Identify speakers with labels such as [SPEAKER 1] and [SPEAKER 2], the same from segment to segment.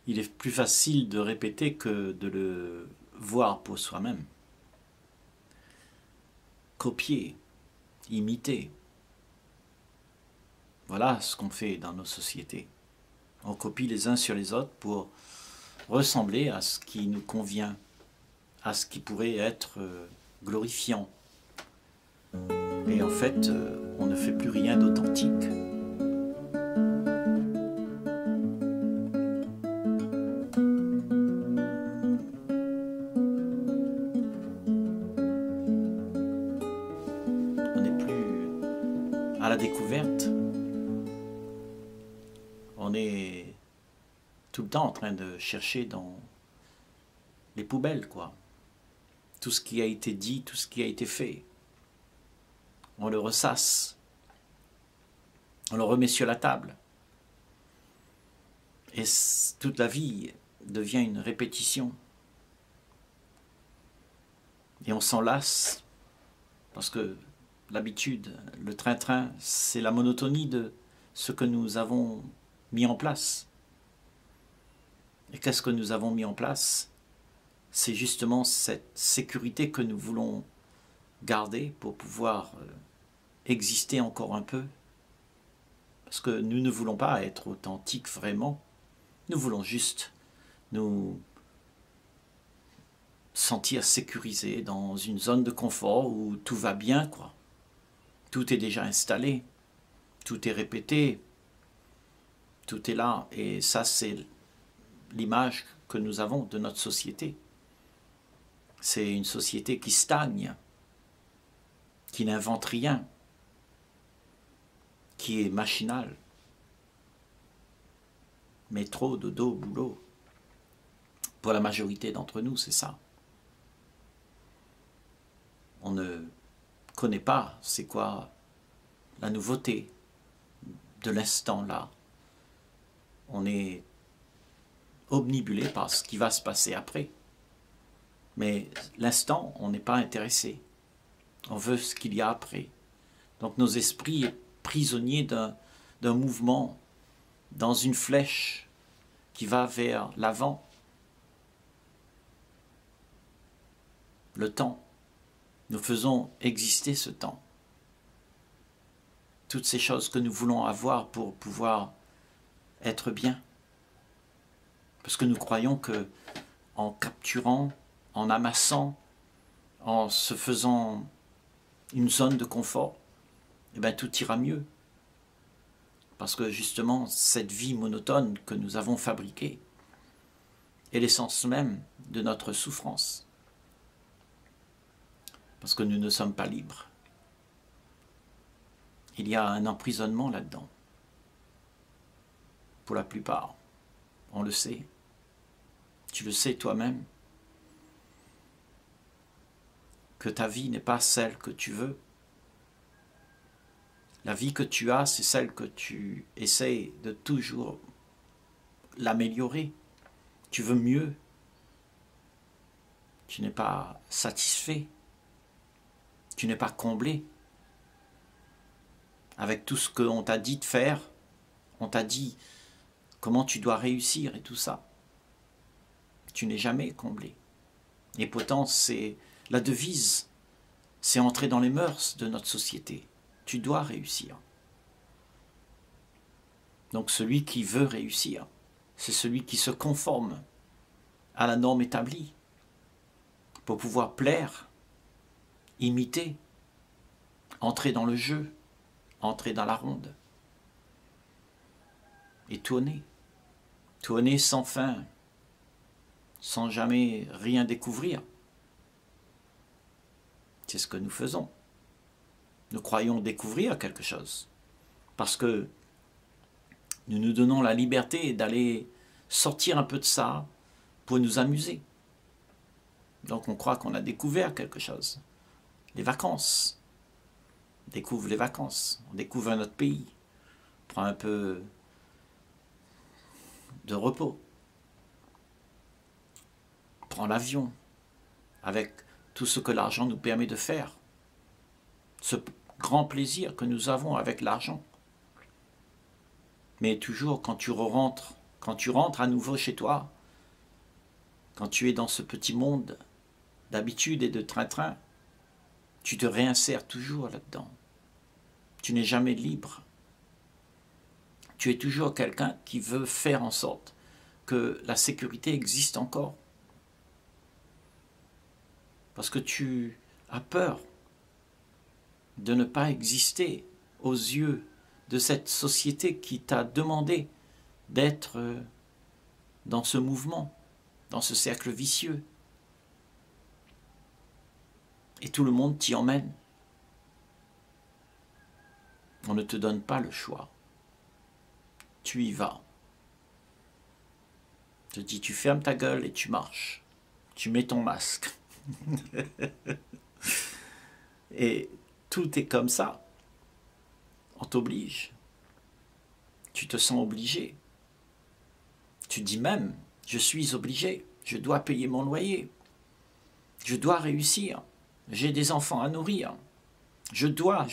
[SPEAKER 1] il est plus facile de répéter que de le voir pour soi-même. Copier, imiter, voilà ce qu'on fait dans nos sociétés. On copie les uns sur les autres pour ressembler à ce qui nous convient, à ce qui pourrait être glorifiant. Et en fait, on ne fait plus rien d'authentique. On n'est plus à la découverte. On est tout le temps en train de chercher dans les poubelles, quoi. Tout ce qui a été dit, tout ce qui a été fait. On le ressasse. On le remet sur la table. Et toute la vie devient une répétition. Et on s'en lasse, parce que l'habitude, le train-train, c'est la monotonie de ce que nous avons mis en place. Et qu'est-ce que nous avons mis en place? C'est justement cette sécurité que nous voulons garder pour pouvoir exister encore un peu. Parce que nous ne voulons pas être authentiques vraiment. Nous voulons juste nous sentir sécurisés dans une zone de confort où tout va bien, quoi. Tout est déjà installé, tout est répété, tout est là. Et ça, c'est l'image que nous avons de notre société. C'est une société qui stagne, qui n'invente rien, qui est machinale. Métro, dodo, boulot. Pour la majorité d'entre nous, c'est ça. On ne connaît pas c'est quoi la nouveauté de l'instant là. On est omnibulé par ce qui va se passer après. Mais l'instant, on n'est pas intéressé. On veut ce qu'il y a après. Donc nos esprits sont prisonniers d'un mouvement, dans une flèche qui va vers l'avant. Le temps. Nous faisons exister ce temps. Toutes ces choses que nous voulons avoir pour pouvoir être bien. Parce que nous croyons que en capturant, en amassant, en se faisant une zone de confort, eh bien, tout ira mieux. Parce que justement, cette vie monotone que nous avons fabriquée est l'essence même de notre souffrance. Parce que nous ne sommes pas libres. Il y a un emprisonnement là-dedans. Pour la plupart. On le sait. Tu le sais toi-même. Que ta vie n'est pas celle que tu veux. La vie que tu as, c'est celle que tu essaies de toujours l'améliorer. Tu veux mieux. Tu n'es pas satisfait. Tu n'es pas comblé. Avec tout ce qu'on t'a dit de faire, on t'a dit comment tu dois réussir et tout ça. Tu n'es jamais comblé. Et pourtant, c'est la devise, c'est entrer dans les mœurs de notre société. Tu dois réussir. Donc celui qui veut réussir, c'est celui qui se conforme à la norme établie pour pouvoir plaire, imiter, entrer dans le jeu, entrer dans la ronde et tourner sans fin, sans jamais rien découvrir. C'est ce que nous faisons. Nous croyons découvrir quelque chose parce que nous nous donnons la liberté d'aller sortir un peu de ça pour nous amuser. Donc on croit qu'on a découvert quelque chose. Les vacances. On découvre les vacances. On découvre un autre pays. On prend un peu de repos. On prend l'avion avec tout ce que l'argent nous permet de faire. Ce grand plaisir que nous avons avec l'argent. Mais toujours quand tu rentres Quand tu rentres à nouveau chez toi, quand tu es dans ce petit monde d'habitude et de train-train, tu te réinsères toujours là-dedans. Tu n'es jamais libre. Tu es toujours quelqu'un qui veut faire en sorte que la sécurité existe encore. Parce que tu as peur de ne pas exister aux yeux de cette société qui t'a demandé d'être dans ce mouvement, dans ce cercle vicieux. Et tout le monde t'y emmène. On ne te donne pas le choix. Tu y vas. Je te dis, tu fermes ta gueule et tu marches. Tu mets ton masque. Et tout est comme ça. On t'oblige. Tu te sens obligé. Tu dis même, je suis obligé. Je dois payer mon loyer. Je dois réussir. J'ai des enfants à nourrir. Je dois.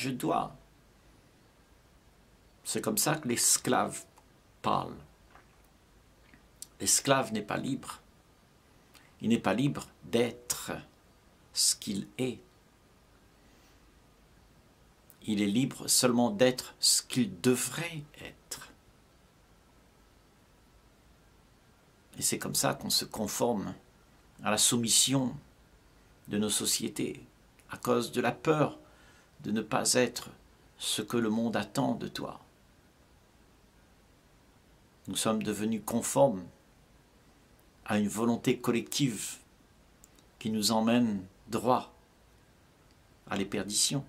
[SPEAKER 1] C'est comme ça que l'esclave parle. L'esclave n'est pas libre. Il n'est pas libre d'être ce qu'il est. Il est libre seulement d'être ce qu'il devrait être. Et c'est comme ça qu'on se conforme à la soumission de nos sociétés, à cause de la peur de ne pas être ce que le monde attend de toi. Nous sommes devenus conformes à une volonté collective qui nous emmène droit à l'éperdition.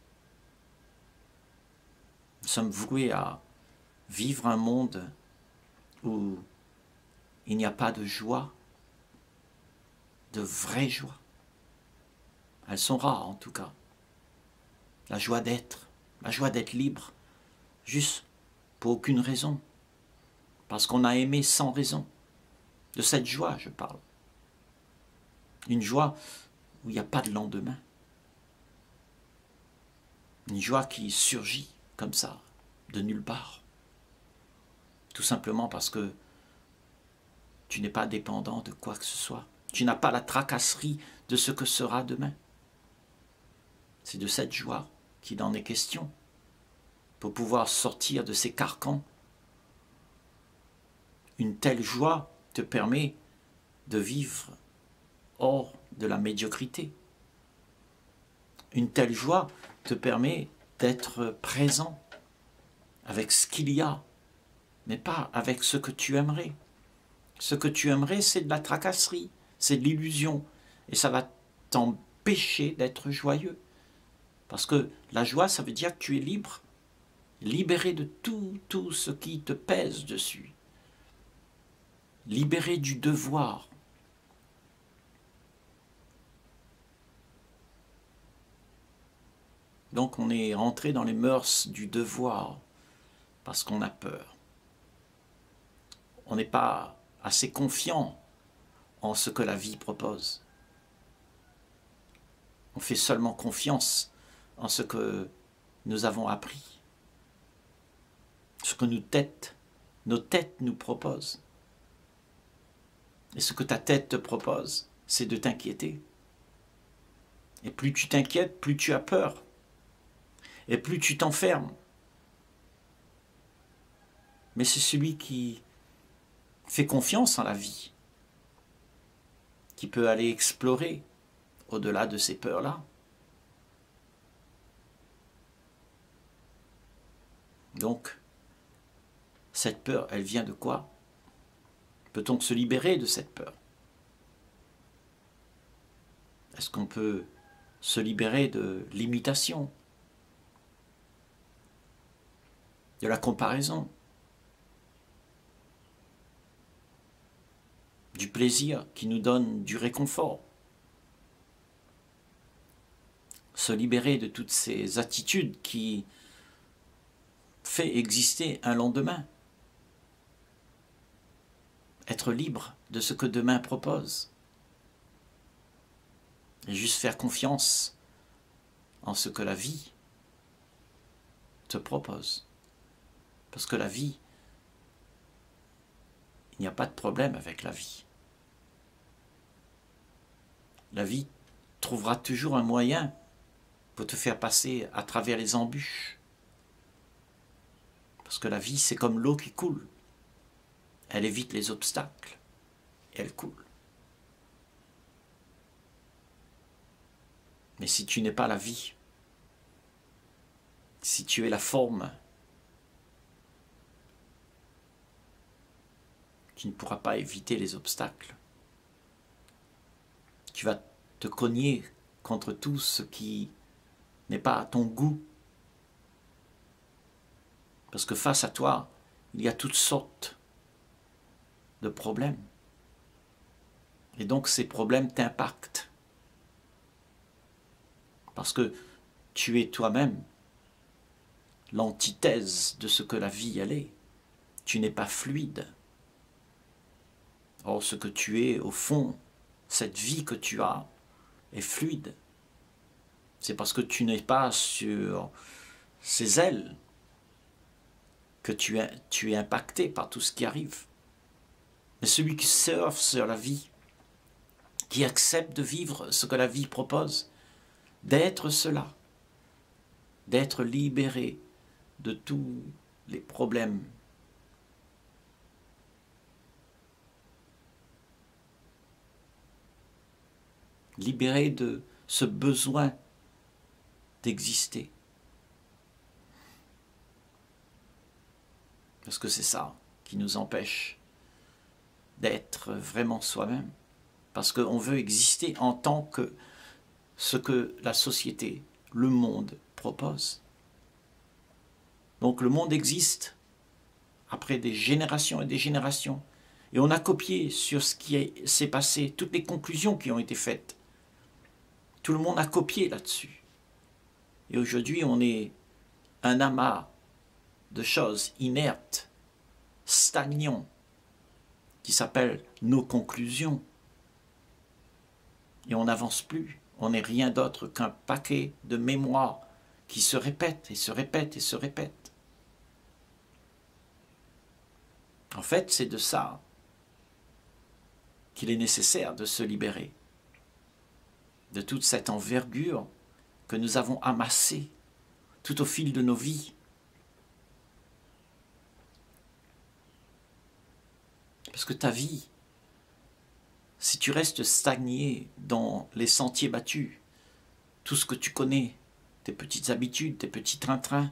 [SPEAKER 1] Nous sommes voués à vivre un monde où il n'y a pas de joie, de vraie joie. Elles sont rares en tout cas. La joie d'être libre, juste pour aucune raison, parce qu'on a aimé sans raison. De cette joie, je parle. Une joie où il n'y a pas de lendemain. Une joie qui surgit comme ça, de nulle part. Tout simplement parce que tu n'es pas dépendant de quoi que ce soit. Tu n'as pas la tracasserie de ce que sera demain. C'est de cette joie qu'il en est question, pour pouvoir sortir de ces carcans. Une telle joie te permet de vivre hors de la médiocrité. Une telle joie te permet d'être présent avec ce qu'il y a, mais pas avec ce que tu aimerais. Ce que tu aimerais, c'est de la tracasserie, c'est de l'illusion, et ça va t'empêcher d'être joyeux. Parce que la joie, ça veut dire que tu es libre, libéré de tout ce qui te pèse dessus, libéré du devoir. Donc on est rentré dans les mœurs du devoir parce qu'on a peur. On n'est pas assez confiant en ce que la vie propose. On fait seulement confiance en ce que nous avons appris, ce que nos têtes nous proposent. Et ce que ta tête te propose, c'est de t'inquiéter. Et plus tu t'inquiètes, plus tu as peur. Et plus tu t'enfermes. Mais c'est celui qui fait confiance en la vie, qui peut aller explorer au-delà de ces peurs-là. Donc, cette peur, elle vient de quoi? Peut-on se libérer de cette peur? Est-ce qu'on peut se libérer de l'imitation, de la comparaison, du plaisir qui nous donne du réconfort? Se libérer de toutes ces attitudes qui fait exister un lendemain. Être libre de ce que demain propose. Et juste faire confiance en ce que la vie te propose. Parce que la vie il n'y a pas de problème avec la vie. La vie trouvera toujours un moyen pour te faire passer à travers les embûches. Parce que la vie, c'est comme l'eau qui coule. Elle évite les obstacles et elle coule. Mais si tu n'es pas la vie, si tu es la forme, tu ne pourras pas éviter les obstacles. Tu vas te cogner contre tout ce qui n'est pas à ton goût. Parce que face à toi, il y a toutes sortes de problèmes. Et donc ces problèmes t'impactent. Parce que tu es toi-même l'antithèse de ce que la vie elle est. Tu n'es pas fluide. Or, ce que tu es, au fond, cette vie que tu as, est fluide. C'est parce que tu n'es pas sur ces ailes que tu es impacté par tout ce qui arrive. Mais celui qui surfe sur la vie, qui accepte de vivre ce que la vie propose, d'être cela, d'être libéré de tous les problèmes, libéré de ce besoin d'exister. Parce que c'est ça qui nous empêche d'être vraiment soi-même. Parce qu'on veut exister en tant que ce que la société, le monde propose. Donc le monde existe après des générations et des générations. Et on a copié sur ce qui s'est passé, toutes les conclusions qui ont été faites. Tout le monde a copié là-dessus. Et aujourd'hui, on est un amas de choses inertes, stagnants, qui s'appellent nos conclusions. Et on n'avance plus. On n'est rien d'autre qu'un paquet de mémoires qui se répètent et se répètent et se répètent. En fait, c'est de ça qu'il est nécessaire de se libérer. De toute cette envergure que nous avons amassée tout au fil de nos vies. Parce que ta vie, si tu restes stagné dans les sentiers battus, tout ce que tu connais, tes petites habitudes, tes petits train-train,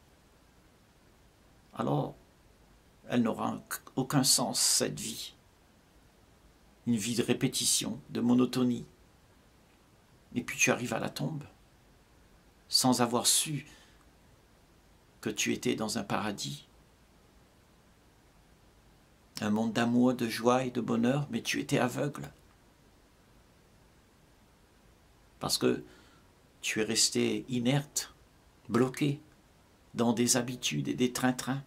[SPEAKER 1] alors elle n'aura aucun sens, cette vie. Une vie de répétition, de monotonie. Et puis tu arrives à la tombe, sans avoir su que tu étais dans un paradis. Un monde d'amour, de joie et de bonheur, mais tu étais aveugle. Parce que tu es resté inerte, bloqué dans des habitudes et des train-train.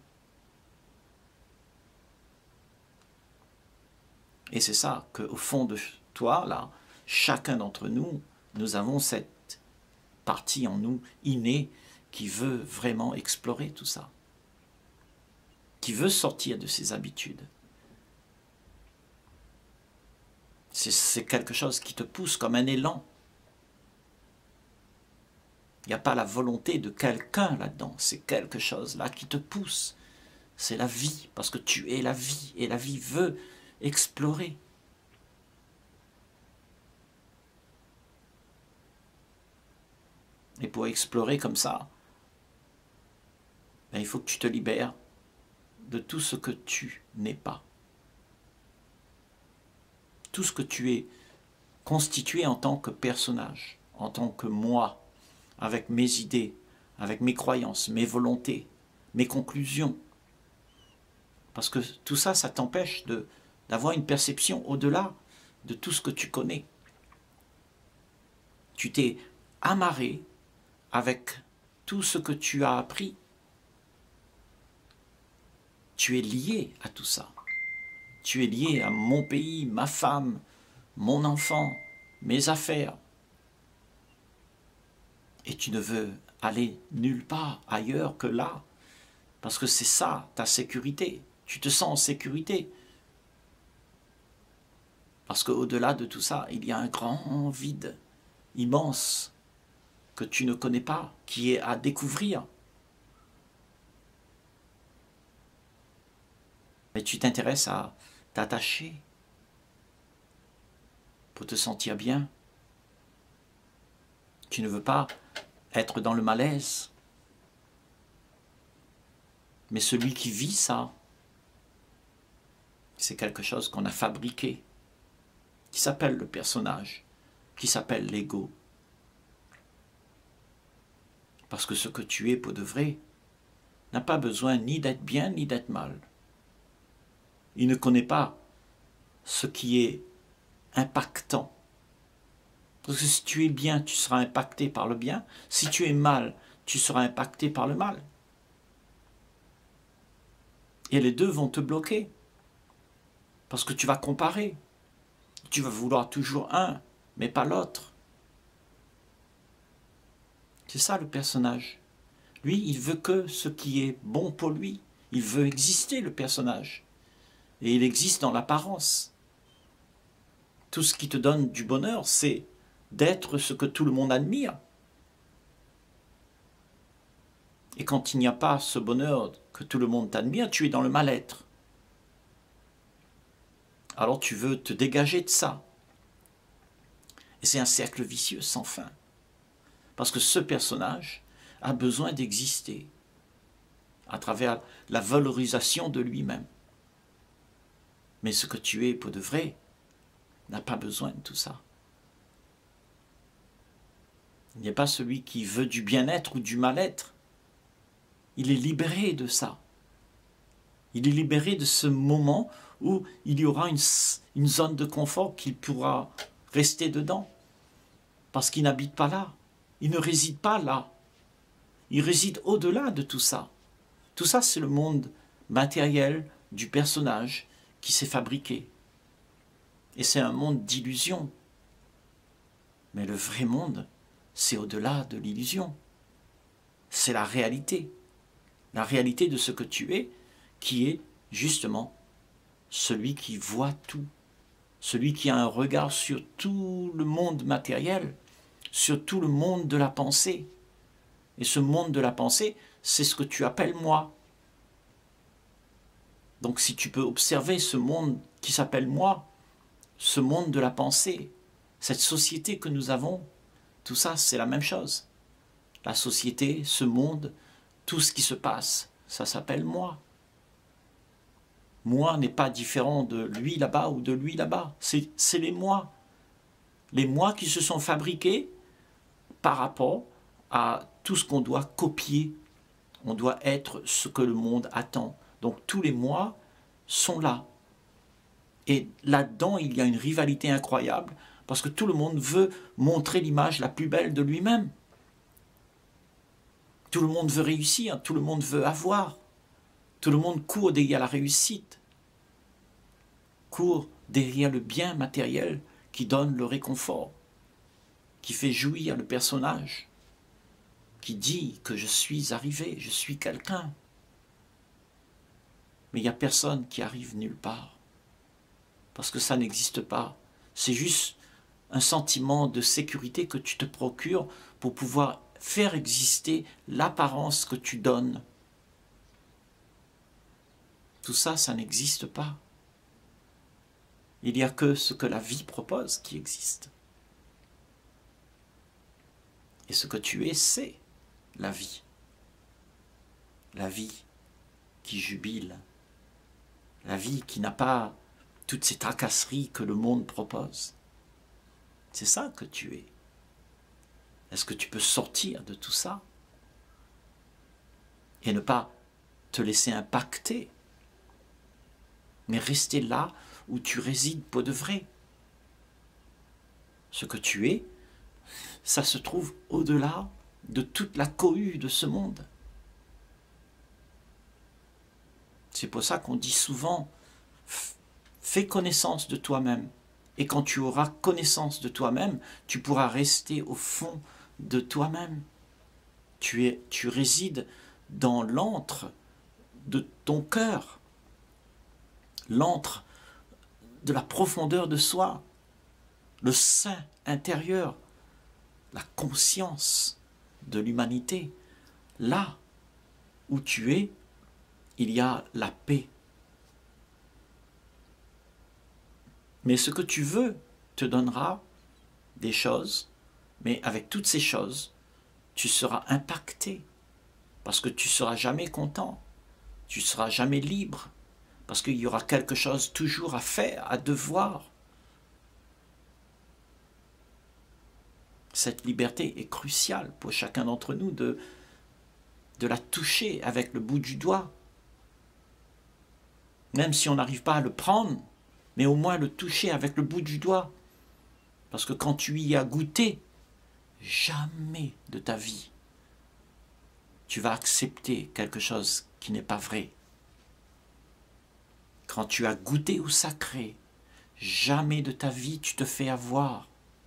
[SPEAKER 1] Et c'est ça qu'au fond de toi, là, chacun d'entre nous, nous avons cette partie en nous innée qui veut vraiment explorer tout ça, qui veut sortir de ses habitudes. C'est quelque chose qui te pousse comme un élan. Il n'y a pas la volonté de quelqu'un là-dedans, c'est quelque chose là qui te pousse. C'est la vie, parce que tu es la vie, et la vie veut explorer. Et pour explorer comme ça, ben, il faut que tu te libères de tout ce que tu n'es pas. Tout ce que tu es constitué en tant que personnage, en tant que moi, avec mes idées, avec mes croyances, mes volontés, mes conclusions. Parce que tout ça, ça t'empêche d'avoir une perception au-delà de tout ce que tu connais. Tu t'es amarré avec tout ce que tu as appris. Tu es lié à tout ça. Tu es lié à mon pays, ma femme, mon enfant, mes affaires. Et tu ne veux aller nulle part ailleurs que là. Parce que c'est ça, ta sécurité. Tu te sens en sécurité. Parce qu'au-delà de tout ça, il y a un grand vide immense que tu ne connais pas, qui est à découvrir. Mais tu t'intéresses à t'attacher pour te sentir bien. Tu ne veux pas être dans le malaise. Mais celui qui vit ça, c'est quelque chose qu'on a fabriqué, qui s'appelle le personnage, qui s'appelle l'ego. Parce que ce que tu es pour de vrai n'a pas besoin ni d'être bien ni d'être mal. Il ne connaît pas ce qui est impactant. Parce que si tu es bien, tu seras impacté par le bien. Si tu es mal, tu seras impacté par le mal. Et les deux vont te bloquer. Parce que tu vas comparer. Tu vas vouloir toujours un, mais pas l'autre. C'est ça le personnage. Lui, il veut que ce qui est bon pour lui. Il veut exister, le personnage. Et il existe dans l'apparence. Tout ce qui te donne du bonheur, c'est d'être ce que tout le monde admire. Et quand il n'y a pas ce bonheur que tout le monde t'admire, tu es dans le mal-être. Alors tu veux te dégager de ça. Et c'est un cercle vicieux sans fin. Parce que ce personnage a besoin d'exister à travers la valorisation de lui-même. Mais ce que tu es pour de vrai n'a pas besoin de tout ça. Il n'y a pas celui qui veut du bien-être ou du mal-être. Il est libéré de ça. Il est libéré de ce moment où il y aura une zone de confort qu'il pourra rester dedans. Parce qu'il n'habite pas là. Il ne réside pas là. Il réside au-delà de tout ça. Tout ça, c'est le monde matériel du personnage qui s'est fabriqué. Et c'est un monde d'illusion. Mais le vrai monde, c'est au-delà de l'illusion. C'est la réalité. La réalité de ce que tu es, qui est justement celui qui voit tout. Celui qui a un regard sur tout le monde matériel, sur tout le monde de la pensée. Et ce monde de la pensée, c'est ce que tu appelles moi. Donc si tu peux observer ce monde qui s'appelle moi, ce monde de la pensée, cette société que nous avons, tout ça c'est la même chose. La société, ce monde, tout ce qui se passe, ça s'appelle moi. Moi n'est pas différent de lui là-bas ou de lui là-bas. C'est les moi. Les moi qui se sont fabriqués par rapport à tout ce qu'on doit copier. On doit être ce que le monde attend. Donc tous les moi sont là. Et là-dedans, il y a une rivalité incroyable parce que tout le monde veut montrer l'image la plus belle de lui-même. Tout le monde veut réussir, tout le monde veut avoir. Tout le monde court derrière la réussite, court derrière le bien matériel qui donne le réconfort, qui fait jouir le personnage, qui dit que je suis arrivé, je suis quelqu'un. Mais il n'y a personne qui arrive nulle part, parce que ça n'existe pas. C'est juste un sentiment de sécurité que tu te procures pour pouvoir faire exister l'apparence que tu donnes. Tout ça, ça n'existe pas. Il n'y a que ce que la vie propose qui existe. Et ce que tu es, c'est la vie. La vie qui jubile. La vie qui n'a pas toutes ces tracasseries que le monde propose. C'est ça que tu es. Est-ce que tu peux sortir de tout ça et ne pas te laisser impacter, mais rester là où tu résides pour de vrai? Ce que tu es, ça se trouve au-delà de toute la cohue de ce monde. C'est pour ça qu'on dit souvent, fais connaissance de toi-même. Et quand tu auras connaissance de toi-même, tu pourras rester au fond de toi-même. Tu résides dans l'antre de ton cœur. L'antre de la profondeur de soi, le sein intérieur, la conscience de l'humanité. Là où tu es, il y a la paix. Mais ce que tu veux te donnera des choses, mais avec toutes ces choses, tu seras impacté, parce que tu ne seras jamais content, tu ne seras jamais libre, parce qu'il y aura quelque chose toujours à faire, à devoir. Cette liberté est cruciale pour chacun d'entre nous de la toucher avec le bout du doigt. Même si on n'arrive pas à le prendre, mais au moins le toucher avec le bout du doigt. Parce que quand tu y as goûté, jamais de ta vie, tu vas accepter quelque chose qui n'est pas vrai. Quand tu as goûté au sacré, jamais de ta vie tu te fais avoir.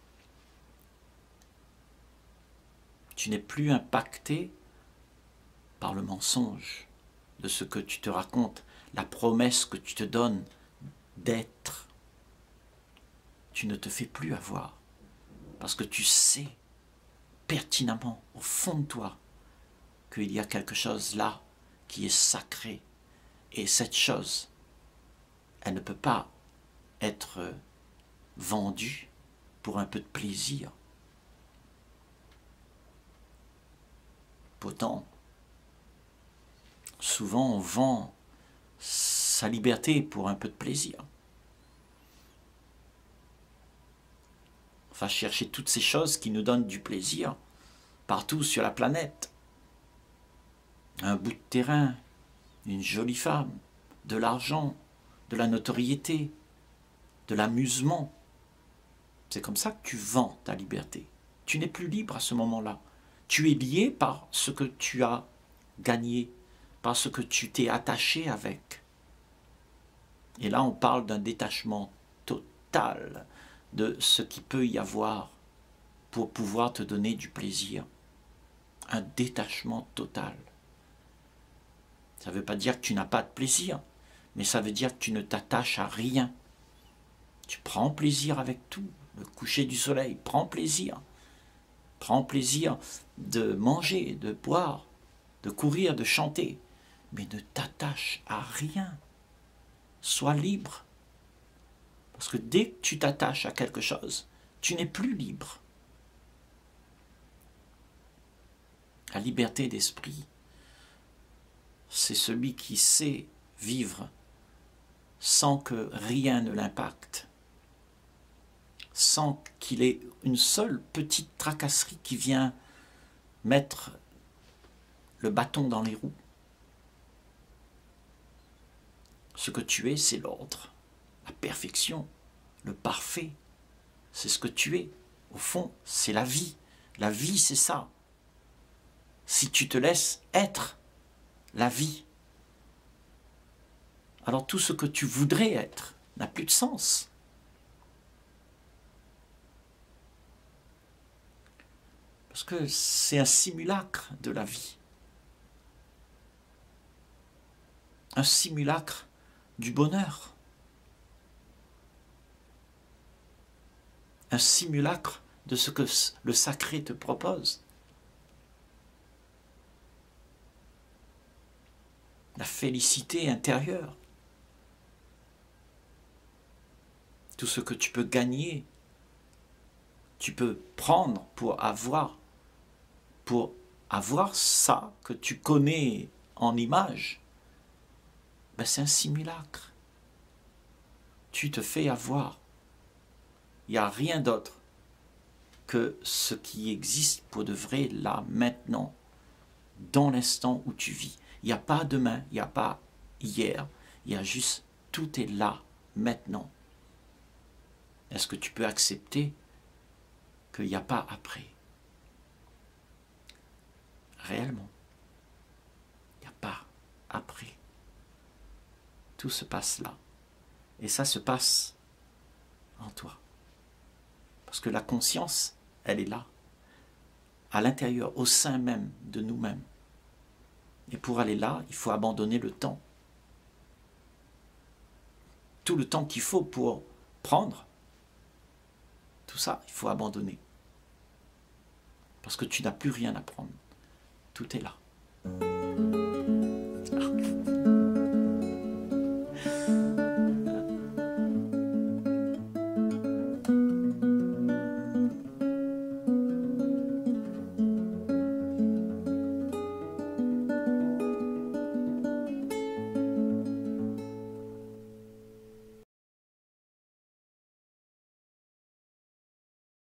[SPEAKER 1] Tu n'es plus impacté par le mensonge de ce que tu te racontes, la promesse que tu te donnes d'être. Tu ne te fais plus avoir, parce que tu sais pertinemment, au fond de toi, qu'il y a quelque chose là qui est sacré. Et cette chose, elle ne peut pas être vendue pour un peu de plaisir. Pourtant, souvent on vend sa liberté pour un peu de plaisir. On va chercher toutes ces choses qui nous donnent du plaisir partout sur la planète. Un bout de terrain, une jolie femme, de l'argent, de la notoriété, de l'amusement. C'est comme ça que tu vends ta liberté. Tu n'es plus libre à ce moment-là. Tu es lié par ce que tu as gagné, par ce que tu t'es attaché avec. Et là, on parle d'un détachement total de ce qu'il peut y avoir pour pouvoir te donner du plaisir. Un détachement total. Ça ne veut pas dire que tu n'as pas de plaisir, mais ça veut dire que tu ne t'attaches à rien. Tu prends plaisir avec tout. Le coucher du soleil, prends plaisir. Prends plaisir de manger, de boire, de courir, de chanter. Mais ne t'attache à rien. Sois libre. Parce que dès que tu t'attaches à quelque chose, tu n'es plus libre. La liberté d'esprit, c'est celui qui sait vivre sans que rien ne l'impacte, sans qu'il ait une seule petite tracasserie qui vient mettre le bâton dans les roues. Ce que tu es, c'est l'ordre, la perfection, le parfait. C'est ce que tu es. Au fond, c'est la vie. La vie, c'est ça. Si tu te laisses être la vie, alors tout ce que tu voudrais être n'a plus de sens. Parce que c'est un simulacre de la vie. Un simulacre du bonheur. Un simulacre de ce que le sacré te propose. La félicité intérieure. Tout ce que tu peux gagner, tu peux prendre pour avoir ça que tu connais en image. Ben c'est un simulacre. Tu te fais avoir. Il n'y a rien d'autre que ce qui existe pour de vrai là, maintenant, dans l'instant où tu vis. Il n'y a pas demain, il n'y a pas hier, il y a juste tout est là, maintenant. Est-ce que tu peux accepter qu'il n'y a pas après? Réellement, il n'y a pas après. Tout se passe là. Et ça se passe en toi. Parce que la conscience, elle est là, à l'intérieur, au sein même de nous-mêmes. Et pour aller là, il faut abandonner le temps. tout le temps qu'il faut pour prendre, tout ça, il faut abandonner. Parce que tu n'as plus rien à prendre. Tout est là.